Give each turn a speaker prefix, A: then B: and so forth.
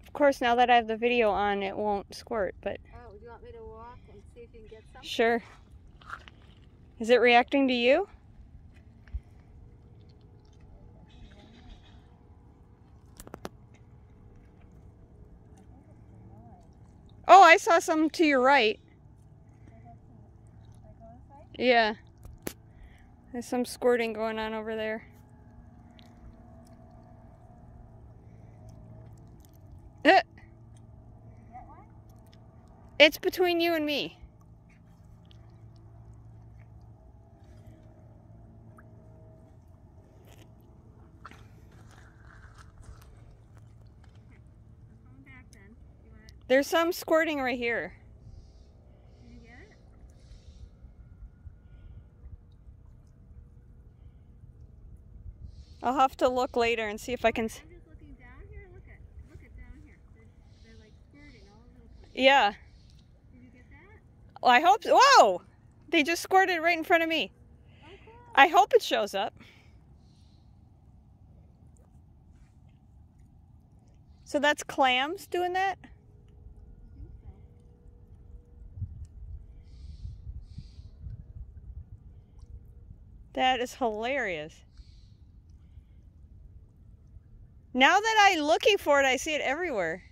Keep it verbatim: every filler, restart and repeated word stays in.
A: of course, now that I have the video on, it won't squirt, but...
B: Oh, do you want me to walk and see if you can get some?
A: Sure. Is it reacting to you? Oh, I saw some to your right. Yeah. There's some squirting going on over there. Uh. It's between you and me. There's some squirting right here.
B: Did you get it?
A: I'll have to look later and see if I can...
B: I'm just looking down here. Look at, look at down here. They're, they're like squirting all over the place.
A: Yeah.
B: Did you get that?
A: Well, I hope so. Whoa! They just squirted right in front of me.
B: Oh, cool.
A: I hope it shows up. So that's clams doing that? That is hilarious. Now that I'm looking for it, I see it everywhere.